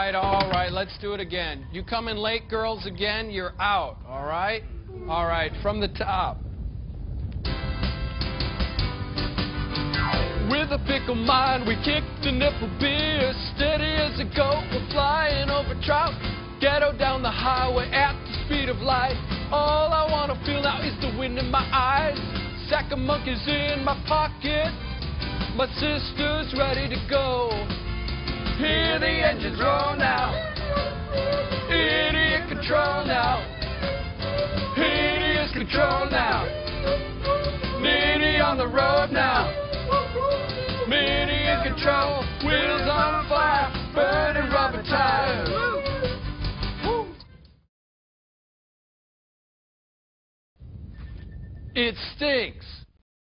all right, let's do it again. You come in late, girls, again, you're out, all right? All right, from the top. With a fickle mind, we kick the nipple beer. Steady as a goat, we're flying over trout. Ghetto down the highway at the speed of light. All I want to feel now is the wind in my eyes. Sack of monkeys in my pocket. My sister's ready to go. Hear the engines roll now. Idiot control now. Hideous control now. Nitty on the road now. Idiot control. Wheels on fire. Burning rubber tires. It stinks.